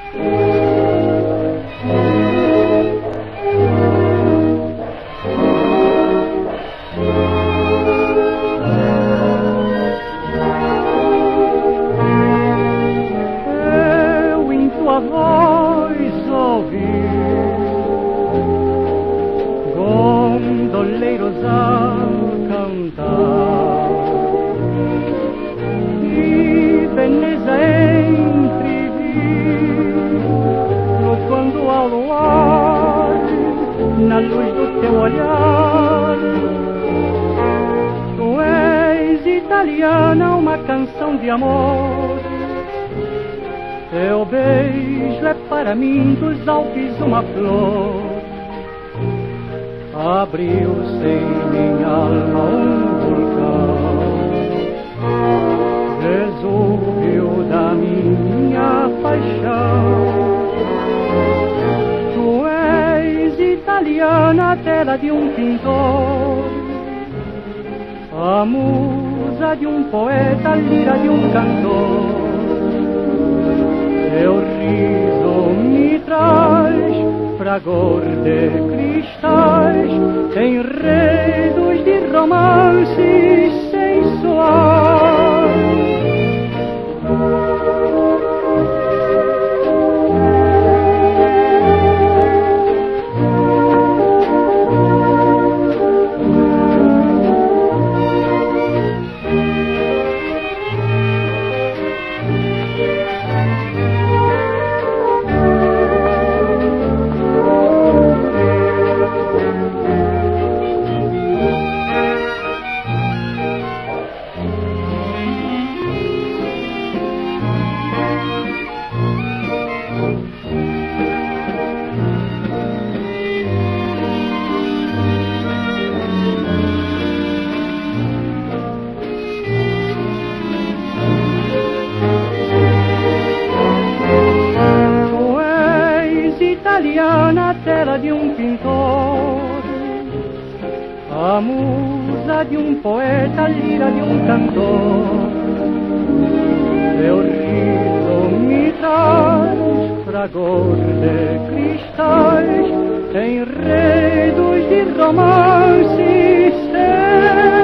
Voz ouvir gondoleiros a cantar e Veneza entrevir, flutuando ao luar na luz do teu olhar. Tu és italiana, uma canção de amor. Teu beijo é para mim dos Alpes uma flor. Abriu-se em minha alma um vulcão, resolveu da minha paixão. Tu és italiana, tela de um pintor, a musa de um poeta, a lira de um cantor. Teu riso me traz fragor de cristais, enredos de romances sensuais. Na tela de um pintor, a musa de um poeta, a lira de um cantor. Teu riso me traz fragor de cristais, enredos de romances.